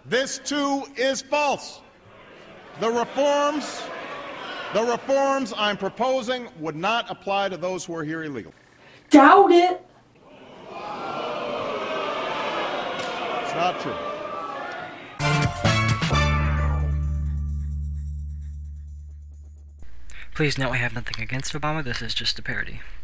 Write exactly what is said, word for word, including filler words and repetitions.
This too is false. The reforms, the reforms I'm proposing would not apply to those who are here illegally. Doubt it. It's not true. Please note I have nothing against Obama, this is just a parody.